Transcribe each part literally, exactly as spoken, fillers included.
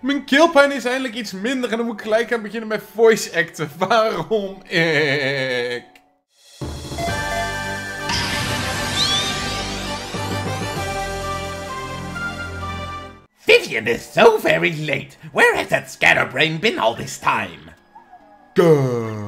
Mijn keelpijn is eindelijk iets minder en dan moet ik gelijk aan beginnen met voice acten. Waarom ik? Vivian is so very late. Where has that scatterbrain been all this time? Go.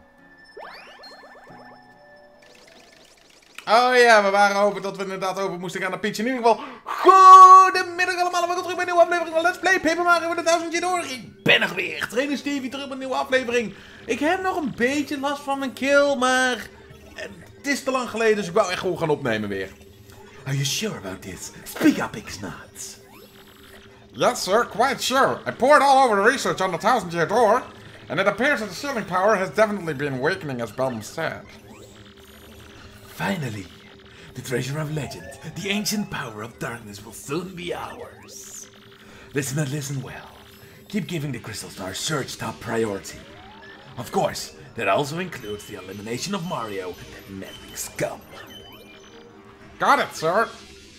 Oh ja, we waren over dat we inderdaad over moesten gaan naar Peach. In ieder geval, goedemiddag allemaal en welkom terug bij een nieuwe aflevering van Let's Play Paper Mario with a Thousand Year Door. Ik ben er weer, Trainer Stevie, terug met een nieuwe aflevering. Ik heb nog een beetje last van mijn keel, maar het is te lang geleden, dus ik wou echt gewoon gaan opnemen weer. Are you sure about this? Speak up, Ixnat. Yes sir, quite sure. I poured all over the research on the Thousand Year Door, and it appears that the sealing power has definitely been awakening as Belm said. Finally, the treasure of legend, the ancient power of darkness will soon be ours. Listen and listen well. Keep giving the Crystal Star search top priority. Of course, that also includes the elimination of Mario, that meddling scum. Got it, sir.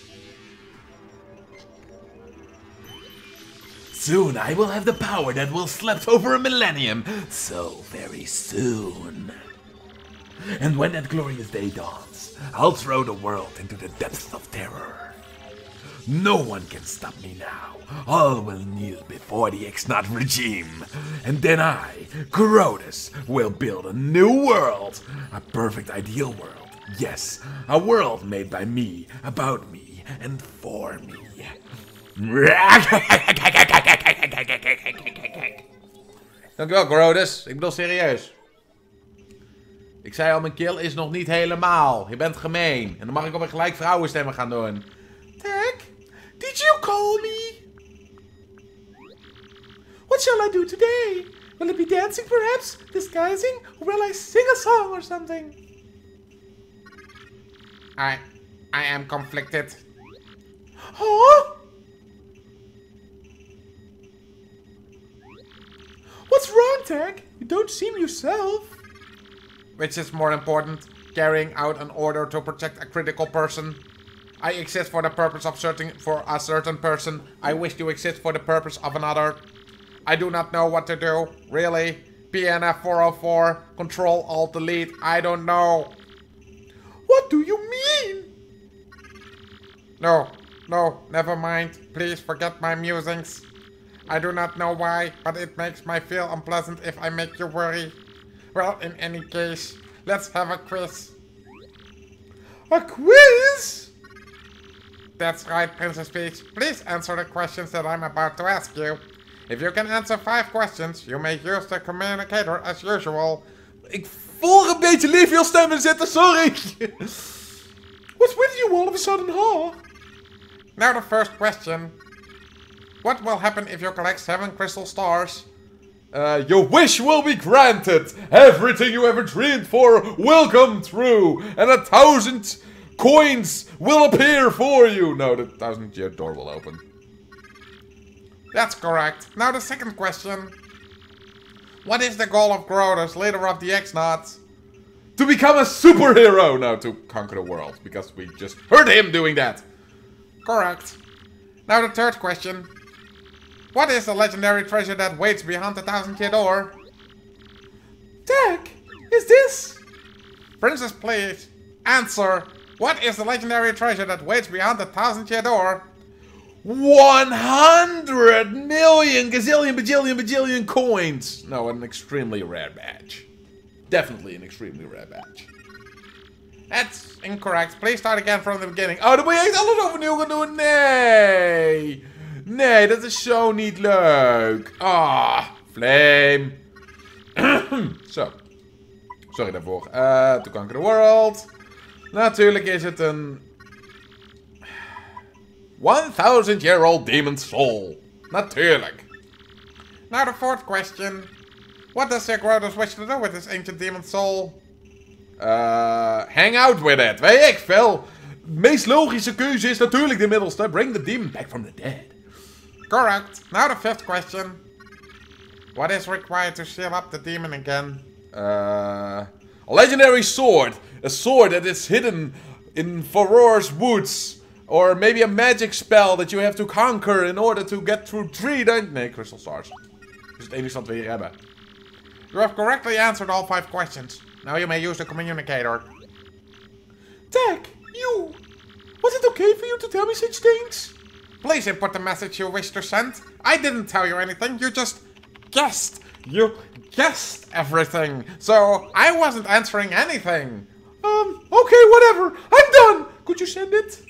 Soon I will have the power that will slept over a millennium. So very soon. And when that glorious day dawns, I'll throw the world into the depths of terror. No one can stop me now. All will kneel before the Ixnat regime. And then I, Kurotus, will build a new world. A perfect ideal world. Yes, a world made by me, about me, and for me. Dankjewel, Kurotus. Ik bedoel serieus. Ik zei al, mijn keel is nog niet helemaal. Je bent gemeen. En dan mag ik alweer gelijk vrouwenstemmen gaan doen. Tag, did you call me? What shall I do today? Will it be dancing perhaps? Disguising? Or will I sing a song or something? I... I am conflicted. Huh? What's wrong, Tag? You don't seem yourself. Which is more important, carrying out an order to protect a critical person? I exist for the purpose of searching for a certain person. I wish to exist for the purpose of another. I do not know what to do. Really? P N F four oh four, Control Alt Delete, I don't know. What do you mean? No, no, never mind. Please forget my musings. I do not know why, but it makes me feel unpleasant if I make you worry. Well, in any case, let's have a quiz. A quiz? That's right, Princess Peach. Please answer the questions that I'm about to ask you. If you can answer five questions, you may use the communicator as usual. Ik voel een beetje Liviel stemmen zitten, sorry. What's with you all of a sudden, huh? Now the first question. What will happen if you collect seven crystal stars? Uh, your wish will be granted. Everything you ever dreamed for will come true. And a thousand coins will appear for you. No, the thousand year door will open. That's correct. Now the second question. What is the goal of Grotus, leader of the Ixnat? To become a superhero. No, to conquer the world. Because we just heard him doing that. Correct. Now the third question. What is the legendary treasure that waits behind the Thousand Year Door? Tag, is this? Princess, please, answer. What is the legendary treasure that waits behind the Thousand Year Door? one hundred million gazillion bajillion bajillion coins. No, an extremely rare badge. Definitely an extremely rare badge. That's incorrect. Please start again from the beginning. Oh, dan moet je echt alles overnieuw gaan doen. Nee. Nee, dat is zo niet leuk. Ah, Flame. Zo. Sorry daarvoor. Uh, to Conquer the World. Natuurlijk is het een... one thousand year old demon soul. Natuurlijk. Now the fourth question. What does Grotus wish to do with this ancient demon soul? Uh, hang out with it. Weet ik veel. De meest logische keuze is natuurlijk de middelste. Bring the demon back from the dead. Correct. Now the fifth question. What is required to seal up the demon again? Uh, a legendary sword. A sword that is hidden in Farore's woods. Or maybe a magic spell that you have to conquer in order to get through three dungeons. Nee, crystal stars. Dat is het enige wat we hier hebben. You have correctly answered all five questions. Now you may use the communicator. Tag, you! Was it okay for you to tell me such things? Please input the message you wish to send. I didn't tell you anything, you just guessed. You guessed everything. So, I wasn't answering anything. Um, okay, whatever. I'm done. Could you send it?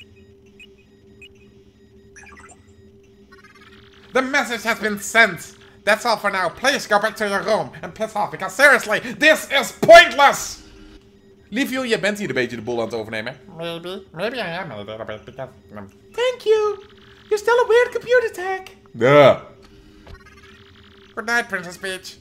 The message has been sent. That's all for now. Please go back to your room and piss off, because seriously, this is pointless! Liefje, je bent hier een beetje de boel aan het overnemen. Maybe. Maybe I am a little bit, because... Um... Thank you. You're still a weird computer tag. Yeah. Good night, Princess Peach.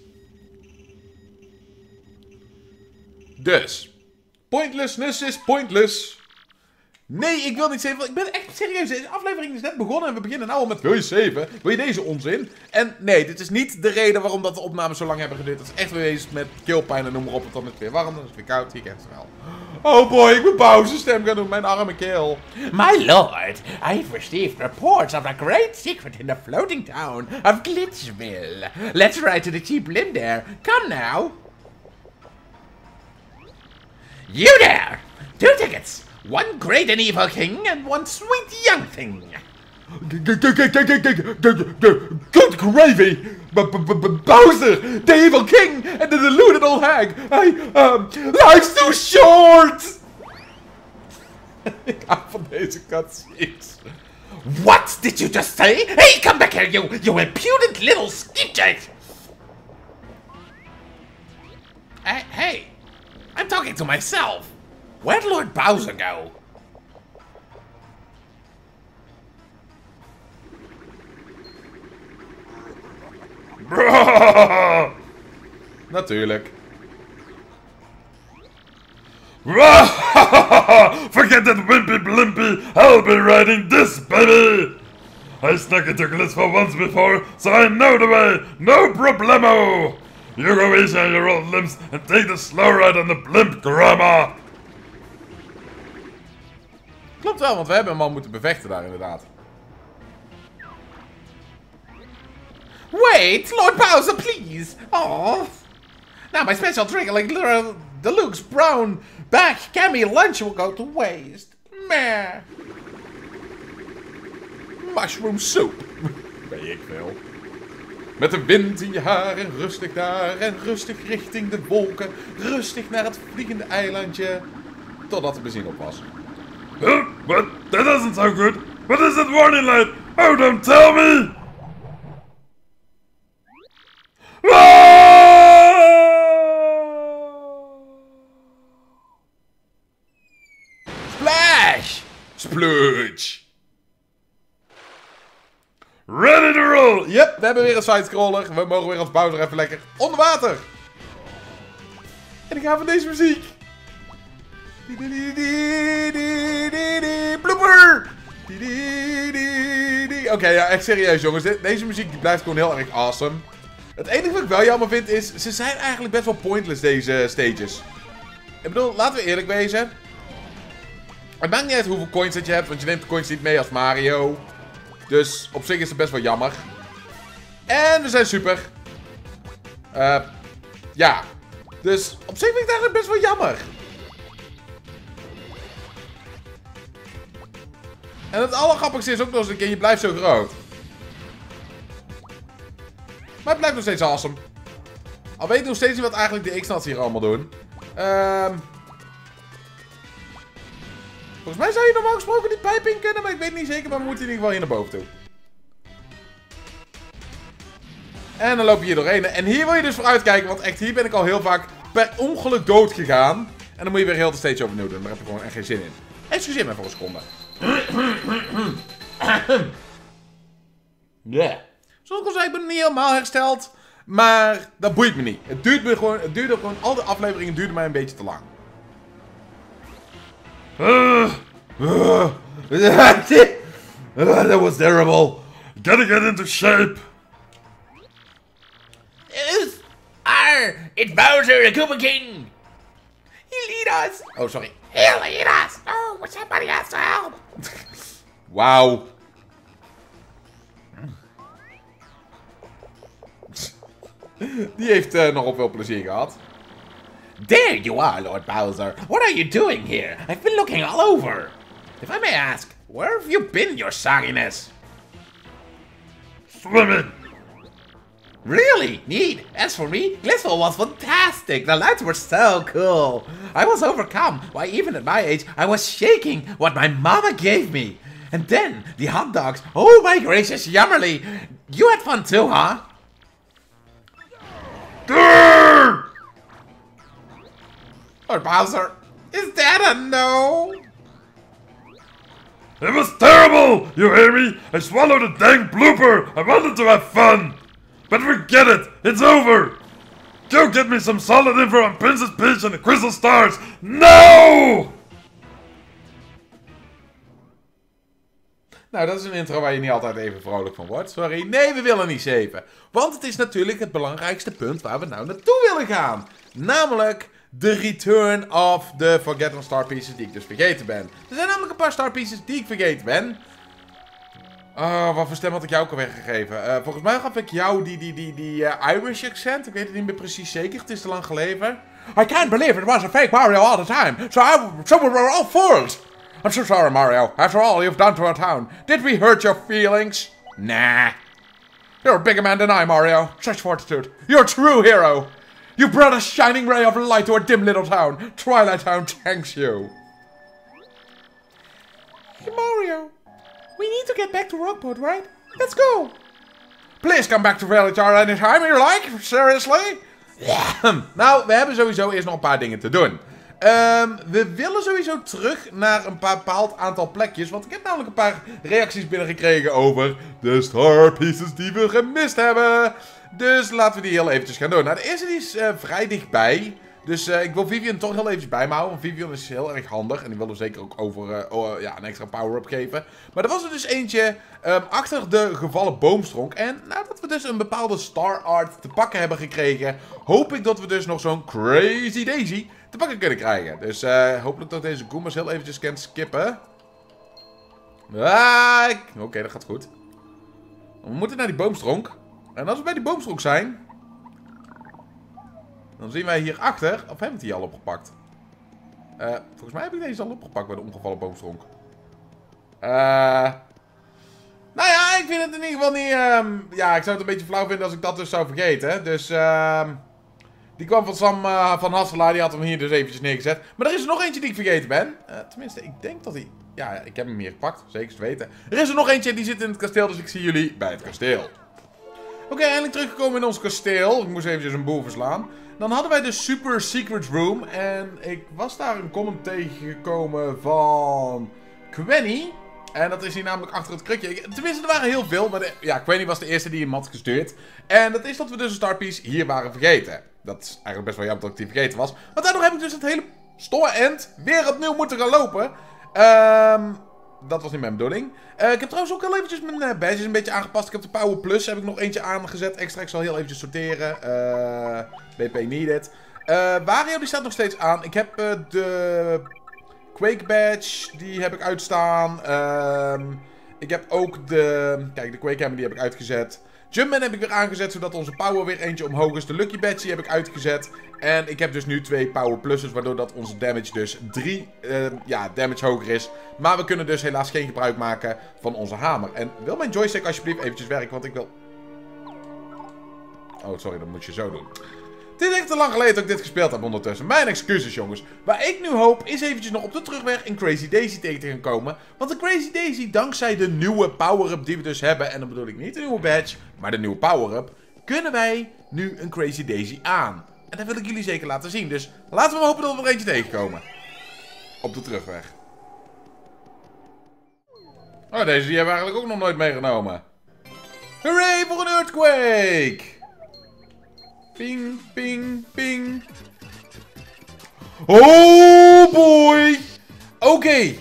Dus. Pointlessness is pointless. Nee, ik wil niet zeven. Ik ben echt serieus. Deze aflevering is net begonnen en we beginnen nou al met wil je zeven? Wil je deze onzin? En nee, dit is niet de reden waarom dat de opnames zo lang hebben geduurd. Dat is echt geweest met keelpijn en noem maar op. Want dan is het weer warm, dan is het weer koud. Hier kent het wel. Oh boy, ik moet pauzestem gaan doen. Mijn arme keel. My lord, I've received reports of a great secret in the floating town of Glitchville. Let's ride to the cheap limb there. Come now. You there! Two tickets! One great and evil king and one sweet young thing. Good gravy! Bowser, the evil king, and the deluded old hag. I, um, life's too short! Ik hou van deze cutscenes. What did you just say? Hey, come back here, you, you impudent little skipjack! Hey, hey, I'm talking to myself. Where'd Lord Bowser go? Natuurlijk. Forget that wimpy blimpy, I'll be riding this, baby! I snuck into Glitchville once before, so I know the way, no problemo! You go easy on your old limbs and take the slow ride on the blimp, grandma! Klopt wel, want we hebben een man moeten bevechten daar inderdaad. Wait, Lord Bowser, please! Oh, now my special drink, like little deluxe brown back cammy lunch will go to waste. Meh. Mushroom soup. Weet ik veel. Met de wind in je haar en rustig daar en rustig richting de wolken. Rustig naar het vliegende eilandje. Totdat de benzine op was. Huh? What? That doesn't sound good. What is that warning light? Oh, don't tell me! Splash! Splooge! Ready to roll! Yep, we hebben weer een sidescroller. We mogen weer als Bowser even lekker onder water. En ik ga van deze muziek. Blooper! Oké, okay, ja, echt serieus jongens. Deze muziek die blijft gewoon heel erg awesome. Het enige wat ik wel jammer vind is, ze zijn eigenlijk best wel pointless deze stages. Ik bedoel, laten we eerlijk wezen. Het maakt niet uit hoeveel coins dat je hebt, want je neemt de coins niet mee als Mario. Dus op zich is het best wel jammer. En we zijn super. Uh, ja. Dus op zich vind ik het eigenlijk best wel jammer. En het allergrappigste is ook nog eens een keer, je blijft zo groot. Maar het blijft nog steeds awesome. Al weet ik nog steeds niet wat eigenlijk de X-Nuts hier allemaal doen. Ehm... Volgens mij zou je normaal gesproken die pijp in kunnen, maar ik weet niet zeker, maar we moeten in ieder geval hier naar boven toe. En dan loop je hier doorheen. En hier wil je dus voor uitkijken, want echt hier ben ik al heel vaak per ongeluk dood gegaan. En dan moet je weer heel de stage overnieuw doen. Daar heb ik gewoon echt geen zin in. Excuseer me voor een seconde. Ja. Yeah. Zoals ik al zei, ik ben niet helemaal hersteld. Maar dat boeit me niet. Het duurt me gewoon, het duurde gewoon, al de afleveringen duurden mij een beetje te lang. Uh, uh, that was terrible. Gotta get into shape. Yes. Arr, it's Bowser, the Koopa King. He'll eat us. Oh, sorry. He'll eat us. Oh, somebody has to help. Wauw. Die heeft uh, nogal veel plezier gehad. There you are, Lord Bowser. What are you doing here? I've been looking all over. If I may ask, where have you been, your sogginess? Swimming. Really? Neat. As for me, Glistle was fantastic. The lights were so cool. I was overcome. Why, even at my age, I was shaking what my mama gave me. And then, the hot dogs. Oh my gracious, Yummerly. You had fun too, huh? Lord Bowser, is that a no? It was terrible! You hear me? I swallowed a dang blooper! I wanted to have fun! But forget it! It's over! Go get me some solid info on Princess Peach and the Crystal Stars! No! Nou, dat is een intro waar je niet altijd even vrolijk van wordt. Sorry, nee, we willen niet zeven. Want het is natuurlijk het belangrijkste punt waar we nou naartoe willen gaan. Namelijk de return of the Forgotten Star Pieces die ik dus vergeten ben. Er zijn namelijk een paar Star Pieces die ik vergeten ben. Oh, wat voor stem had ik jou ook alweer gegeven? Uh, volgens mij gaf ik jou die, die, die, die uh, Irish accent. Ik weet het niet meer precies zeker, het is te lang geleden. I can't believe it was a fake Mario all the time. So, I, so we were all fools. I'm so sorry, Mario. After all you've done to our town. Did we hurt your feelings? Nah. You're a bigger man than I, Mario. Such fortitude. You're a true hero. You brought a shining ray of light to a dim little town. Twilight Town thanks you. Hey, Mario. We need to get back to Rockport, right? Let's go. Please come back to Villager anytime you like. Seriously? Yeah. Nou, we hebben sowieso eerst nog een paar dingen te doen. Um, we willen sowieso terug naar een bepaald aantal plekjes. Want ik heb namelijk een paar reacties binnengekregen over de Star Pieces die we gemist hebben. Dus laten we die heel eventjes gaan doen. Nou, de eerste die is uh, vrij dichtbij. Dus uh, ik wil Vivian toch heel eventjes bij me houden. Want Vivian is heel erg handig. En die willen we zeker ook over uh, oh, ja, een extra power-up geven. Maar er was er dus eentje um, achter de gevallen boomstronk. En nadat we dus een bepaalde star art te pakken hebben gekregen, hoop ik dat we dus nog zo'n Crazy Daisy te pakken kunnen krijgen. Dus uh, hopelijk dat deze Goombas heel eventjes kan skippen. Ah, Oké, okay, dat gaat goed. We moeten naar die boomstronk. En als we bij die boomstronk zijn, dan zien wij hierachter, of hebben we die al opgepakt? Uh, volgens mij heb ik deze al opgepakt bij de omgevallen boomstronk. Uh, nou ja, ik vind het in ieder geval niet... Um, ja, ik zou het een beetje flauw vinden als ik dat dus zou vergeten. Dus uh, die kwam van Sam uh, van Hasselaar, die had hem hier dus eventjes neergezet. Maar er is er nog eentje die ik vergeten ben. Uh, tenminste, ik denk dat hij... Ja, ik heb hem hier gepakt, zeker te weten. Er is er nog eentje, die zit in het kasteel, dus ik zie jullie bij het kasteel. Oké, okay, eindelijk teruggekomen in ons kasteel. Ik moest eventjes een boel verslaan. Dan hadden wij de Super Secret Room. En ik was daar een comment tegengekomen van Quenny. En dat is hier namelijk achter het krukje. Tenminste, er waren heel veel. Maar de, ja, Quenny was de eerste die hem had gestuurd. En dat is dat we dus een Star Piece hier waren vergeten. Dat is eigenlijk best wel jammer dat ik die vergeten was. Want daardoor heb ik dus het hele store end weer opnieuw moeten gaan lopen. Ehm... Um, Dat was niet mijn bedoeling. Uh, ik heb trouwens ook al eventjes mijn uh, badges een beetje aangepast. Ik heb de Power Plus heb ik nog eentje aangezet. Extra, ik zal heel eventjes sorteren. Uh, B P needed. Uh, Wario die staat nog steeds aan. Ik heb uh, de Quake Badge, die heb ik uitstaan. Uh, ik heb ook de... Kijk, de Quake Hammer die heb ik uitgezet. Jumpman heb ik weer aangezet, zodat onze power weer eentje omhoog is. De Lucky Badge die heb ik uitgezet. En ik heb dus nu twee Power Pluses, waardoor dat onze damage dus drie uh, ja, damage hoger is. Maar we kunnen dus helaas geen gebruik maken van onze hamer. En wil mijn joystick alsjeblieft eventjes werken, want ik wil... Oh, sorry, dat moet je zo doen. Het is echt te lang geleden dat ik dit gespeeld heb ondertussen. Mijn excuses, jongens. Waar ik nu hoop, is eventjes nog op de terugweg een Crazy Daisy tegen te gaan komen. Want de Crazy Daisy, dankzij de nieuwe power-up die we dus hebben, en dan bedoel ik niet de nieuwe badge, maar de nieuwe power-up, kunnen wij nu een Crazy Daisy aan. En dat wil ik jullie zeker laten zien. Dus laten we hopen dat we er eentje tegenkomen. Op de terugweg. Oh, deze die hebben we eigenlijk ook nog nooit meegenomen. Hooray voor een earthquake! Ping, ping, ping. Oh boy! Oké. Okay.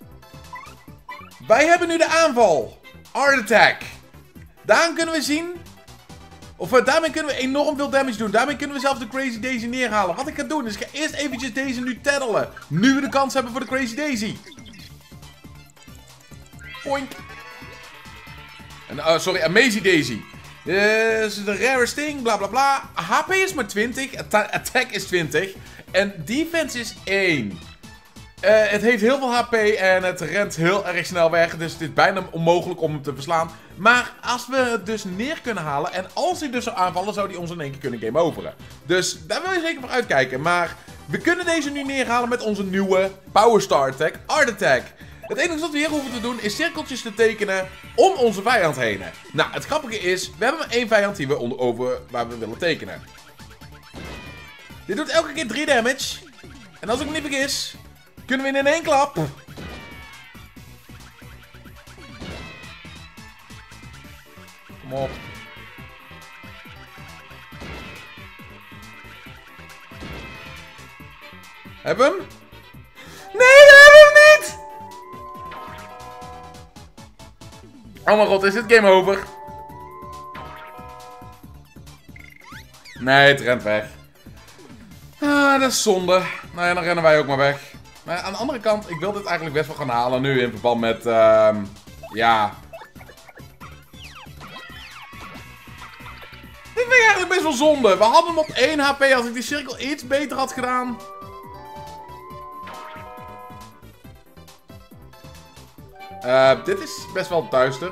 Wij hebben nu de aanval. Art Attack. Daaraan kunnen we zien... Of uh, daarmee kunnen we enorm veel damage doen. Daarmee kunnen we zelfs de Crazy Daisy neerhalen. Wat ik ga doen is ik ga eerst eventjes deze nu taddelen. Nu we de kans hebben voor de Crazy Daisy. Poink. En, uh, sorry, Amazing Daisy. Dit is de rarest thing, bla bla bla. H P is maar twintig, attack is twintig. En defense is één. Uh, het heeft heel veel H P en het rent heel erg snel weg. Dus het is bijna onmogelijk om hem te verslaan. Maar als we het dus neer kunnen halen. En als hij dus zou aanvallen, zou hij ons in één keer kunnen game overen. Dus daar wil je zeker voor uitkijken. Maar we kunnen deze nu neerhalen met onze nieuwe Power Star Attack, Art Attack. Het enige wat we hier hoeven te doen is cirkeltjes te tekenen om onze vijand heen. Nou, het grappige is, we hebben maar één vijand die we onder, over waar we willen tekenen. Dit doet elke keer drie damage. En als ik me niet vergis, kunnen we in één klap. Kom op. Hebben we hem? Nee, we hebben hem niet! Oh mijn god, is dit game over? Nee, het rent weg. Ah, dat is zonde. Nou ja, dan rennen wij ook maar weg. Maar aan de andere kant, ik wil dit eigenlijk best wel gaan halen nu in verband met, uh, ja... Dit vind ik eigenlijk best wel zonde. We hadden hem op één H P als ik die cirkel iets beter had gedaan. Uh, dit is best wel duister.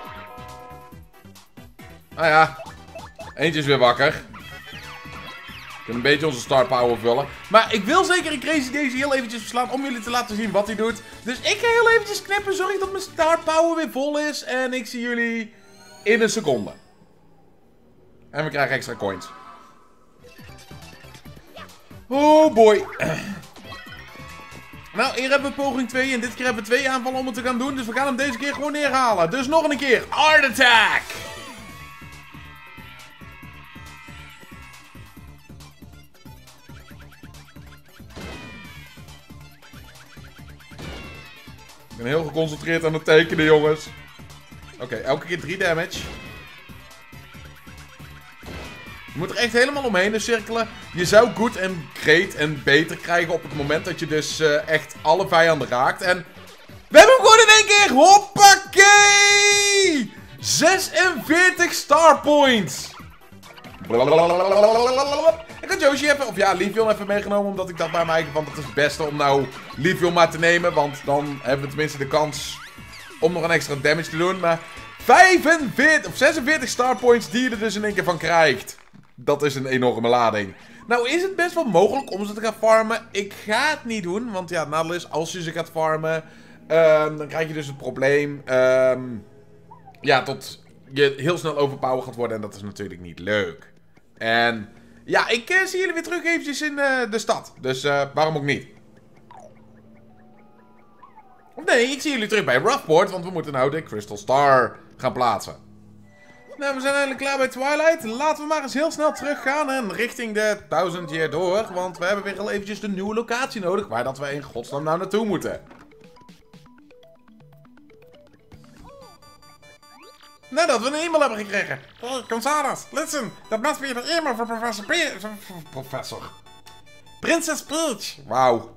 Nou ja, eentje is weer wakker. We kunnen een beetje onze star power vullen. Maar ik wil zeker een Crazy Daisy heel eventjes verslaan om jullie te laten zien wat hij doet. Dus ik ga heel eventjes knippen. Zorg dat mijn star power weer vol is. En ik zie jullie in een seconde. En we krijgen extra coins. Oh boy. Nou, hier hebben we poging twee. En dit keer hebben we twee aanvallen om het te gaan doen. Dus we gaan hem deze keer gewoon neerhalen. Dus nog een keer. Art Attack. Ik ben heel geconcentreerd aan het tekenen, jongens. Oké, okay, elke keer drie damage. Je moet er echt helemaal omheen cirkelen. Je zou good en great en beter krijgen op het moment dat je dus uh, echt alle vijanden raakt. En we hebben hem gewoon in één keer. Hoppakee! zesenveertig star points. Ik had Yoshi even, of ja, Leafeon even meegenomen. Omdat ik dacht bij mij van, dat is het beste om nou Leafeon maar te nemen. Want dan hebben we tenminste de kans om nog een extra damage te doen. Maar vijfenveertig of zesenveertig star points die je er dus in één keer van krijgt. Dat is een enorme lading. Nou is het best wel mogelijk om ze te gaan farmen. Ik ga het niet doen, want ja, het nadeel is, als je ze gaat farmen, um, dan krijg je dus het probleem, um, ja, tot je heel snel overpowered gaat worden en dat is natuurlijk niet leuk. En ja, ik uh, zie jullie weer terug eventjes in uh, de stad, dus uh, waarom ook niet? Of nee, ik zie jullie terug bij Roughport, want we moeten nou de Crystal Star gaan plaatsen. Nou, we zijn eigenlijk klaar bij Twilight. Laten we maar eens heel snel teruggaan en richting de duizend Year Door. Want we hebben weer al eventjes de nieuwe locatie nodig. Waar dat we in godsnaam nou naartoe moeten. Nadat we een e-mail hebben gekregen. Hey, Gonzales, listen. That must be the email for Professor Peach. Professor. Princess Peach. Wauw.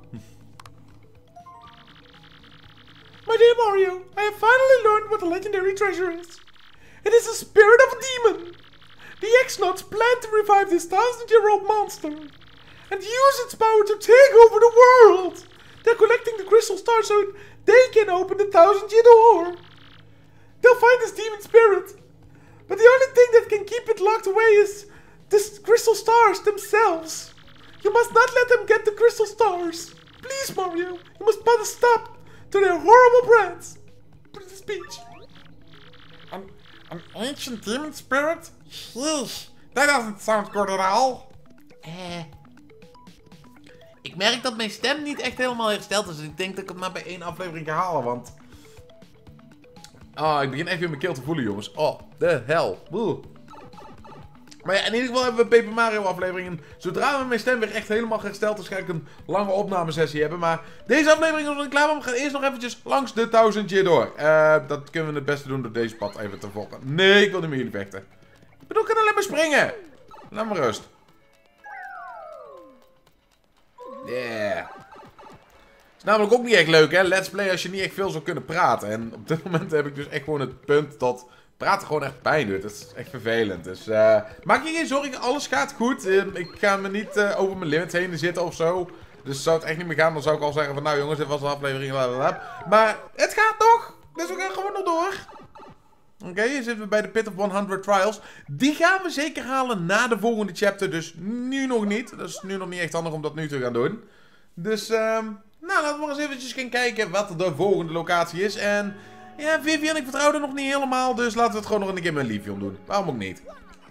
My dear Mario, I have finally learned what a legendary treasure is. It is the spirit of a demon. The X-Nuts plan to revive this thousand-year-old monster and use its power to take over the world. They're collecting the crystal stars so they can open the thousand-year door. They'll find this demon spirit, but the only thing that can keep it locked away is the crystal stars themselves. You must not let them get the crystal stars. Please, Mario, you must put a stop to their horrible plans. Princess Peach. Um, An ancient demon spirit? Sheesh, that doesn't sound good at all. Eh. Ik merk dat mijn stem niet echt helemaal hersteld is. Dus ik denk dat ik het maar bij één aflevering ga halen, want... Oh, ik begin echt weer mijn keel te voelen, jongens. Oh, de hel. Woe. Maar ja, in ieder geval hebben we een Paper Mario afleveringen. Zodra we mijn stem weer echt helemaal hersteld is, ga ik een lange opnamesessie hebben. Maar deze aflevering is nog niet klaar, maar we gaan eerst nog eventjes langs de duizend Year Door. Uh, dat kunnen we het beste doen door deze pad even te volgen. Nee, ik wil niet met jullie vechten. Ik bedoel, ik kan alleen maar springen. Laat me rust. Yeah. namelijk ook niet echt leuk, hè? Let's play als je niet echt veel zou kunnen praten. En op dit moment heb ik dus echt gewoon het punt dat praten gewoon echt pijn doet. Dat is echt vervelend. Dus uh, maak je geen zorgen, alles gaat goed. Uh, ik ga me niet uh, over mijn limits heen zitten of zo. Dus zou het echt niet meer gaan, dan zou ik al zeggen van nou jongens, dit was de aflevering. Blablabla. Maar het gaat nog. Dus we gaan gewoon nog door. Oké, okay, hier zitten we bij de Pit of honderd Trials. Die gaan we zeker halen na de volgende chapter. Dus nu nog niet. Dat is nu nog niet echt handig om dat nu te gaan doen. Dus, um, nou, laten we maar eens eventjes gaan kijken wat de volgende locatie is. En ja, Vivian, ik vertrouw er nog niet helemaal. Dus laten we het gewoon nog een keer met Livion doen. Waarom ook niet?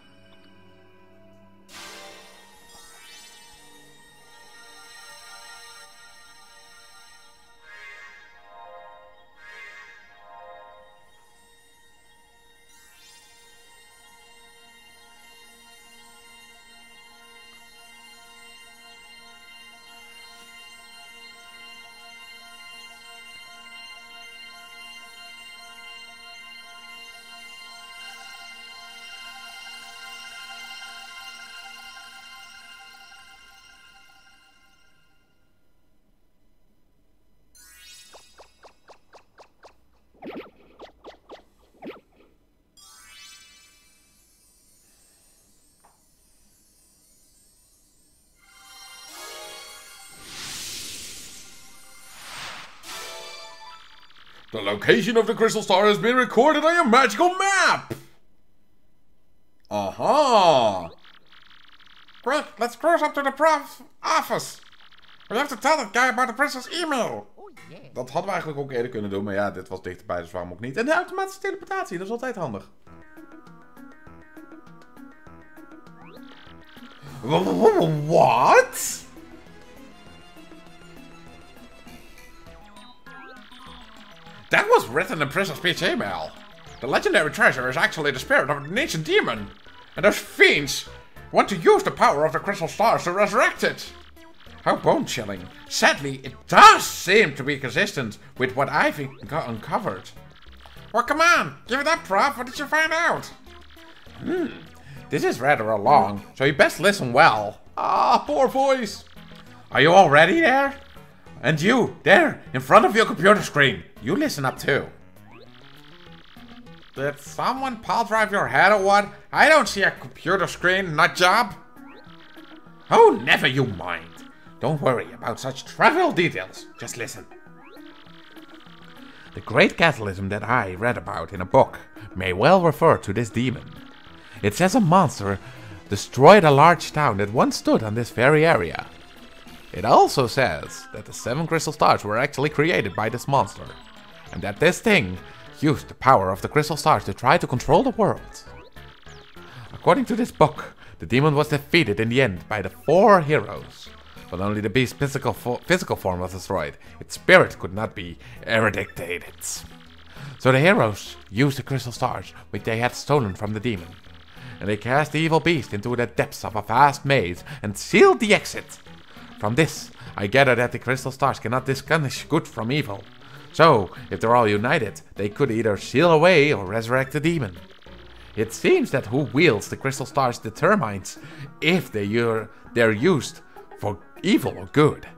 The location of the crystal star has been recorded on your magical map! Aha! Quick, let's cruise up to the prof office. We have to tell that guy about the princess email. Dat hadden we eigenlijk ook eerder kunnen doen, maar ja, dit was dichterbij, dus waarom ook niet. En de automatische teleportatie, dat is altijd handig. What? That was written in Princess Peach's email. The legendary treasure is actually the spirit of an ancient demon. And those fiends want to use the power of the crystal stars to resurrect it. How bone-chilling. Sadly, it does seem to be consistent with what I've uncovered. Well, come on, give it up, Prof. What did you find out? Hmm, this is rather long, so you best listen well. Ah, poor voice. Are you all ready there? And you, there, in front of your computer screen, you listen up too. Did someone pile drive your head or what? I don't see a computer screen, nut job. Oh, never you mind. Don't worry about such trivial details. Just listen. The great catalysm that I read about in a book may well refer to this demon. It says a monster destroyed a large town that once stood on this very area. It also says that the seven crystal stars were actually created by this monster, and that this thing used the power of the crystal stars to try to control the world. According to this book, the demon was defeated in the end by the four heroes, but only the beast's physical, fo physical form was destroyed. Its spirit could not be eradicated. So the heroes used the crystal stars which they had stolen from the demon, and they cast the evil beast into the depths of a vast maze and sealed the exit. From this, I gather that the crystal stars cannot distinguish good from evil. So, if they're all united, they could either seal away or resurrect the demon. It seems that who wields the crystal stars determines if they are, they're used for evil or good.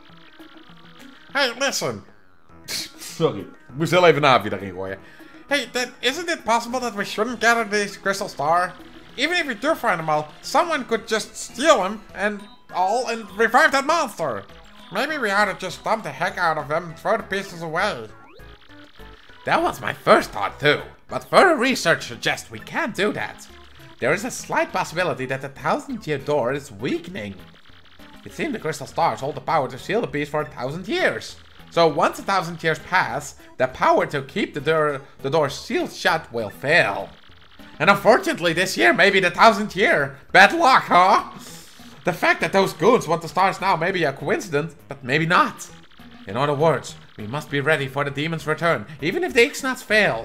Hey, listen. Sorry, ik moest heel even naafje daarin gooien. Hey, then isn't it possible that we shouldn't gather this crystal star? Even if we do find them all, someone could just steal them and all and revive that monster. Maybe we ought to just stomp the heck out of them and throw the pieces away. That was my first thought too, but further research suggests we can't do that. There is a slight possibility that the thousand year door is weakening. It seems the crystal stars hold the power to seal the beast for a thousand years. So once a thousand years pass, the power to keep the door, the door sealed shut will fail. And unfortunately this year may be the thousandth year. Bad luck, huh? The fact that those goons want the stars now may be a coincidence, but maybe not. In other words, we must be ready for the demon's return, even if the Ixnats fail.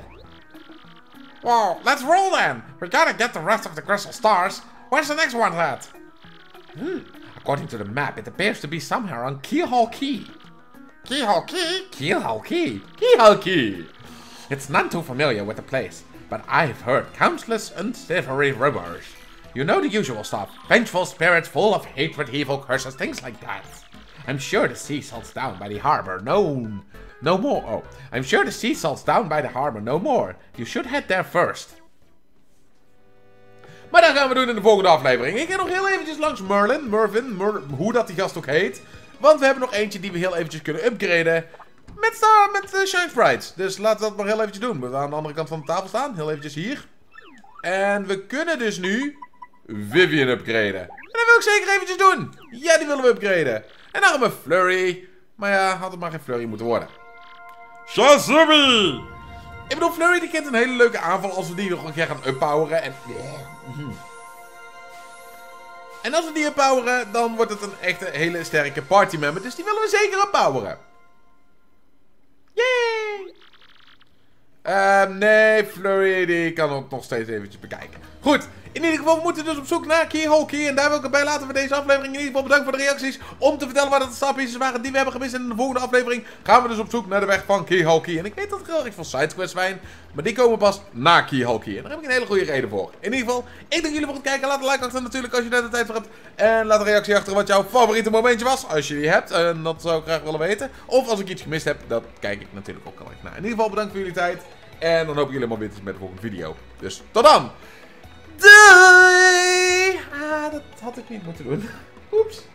Whoa, let's roll then! We gotta get the rest of the crystal stars. Where's the next one at? Hmm, according to the map, it appears to be somewhere on Keelhaul Key. Keelhaul Key? Keelhaul Key? Keelhaul Key! It's none too familiar with the place, but I've heard countless unsavory rumors. You know the usual stuff. Vengeful spirits full of hatred, evil curses, things like that. I'm sure the sea salts down by the harbor. No, no more. Oh, I'm sure the sea salts down by the harbor. No more. You should head there first. Maar dat gaan we doen in de volgende aflevering. Ik ga nog heel eventjes langs Merlin, Mervin, Mer hoe dat die gast ook heet. Want we hebben nog eentje die we heel eventjes kunnen upgraden. Met, Star, met uh, Shine Sprites. Dus laten we dat nog heel eventjes doen. We gaan aan de andere kant van de tafel staan. Heel eventjes hier. En we kunnen dus nu Vivian upgraden. En dat wil ik zeker eventjes doen. Ja, die willen we upgraden. En dan gaan we Flurry. Maar ja, had het maar geen Flurry moeten worden. Shazumi! Ik bedoel, Flurry die kent een hele leuke aanval als we die nog een keer gaan uppoweren. En... en als we die uppoweren, dan wordt het een echte hele sterke partymember. Dus die willen we zeker uppoweren. Yay! Uh, nee, Flurry die kan het nog steeds eventjes bekijken. Goed, in ieder geval, we moeten dus op zoek naar Keyhole Key. En daar wil ik erbij laten voor deze aflevering. In ieder geval bedankt voor de reacties. Om te vertellen wat de stapjes waren die we hebben gemist. En in de volgende aflevering gaan we dus op zoek naar de weg van Keyhole Key. En ik weet dat er heel erg veel sidequests zijn. Maar die komen pas na Keyhole Key. En daar heb ik een hele goede reden voor. In ieder geval, ik dank jullie voor het kijken. Laat een like achter natuurlijk als je daar de tijd voor hebt. En laat een reactie achter wat jouw favoriete momentje was. Als je die hebt. En dat zou ik graag willen weten. Of als ik iets gemist heb, dat kijk ik natuurlijk ook al even naar. In ieder geval bedankt voor jullie tijd. En dan hoop ik jullie allemaal weer te zien bij de volgende video. Dus tot dan! Doei! Ah, dat had ik niet moeten doen. Oeps.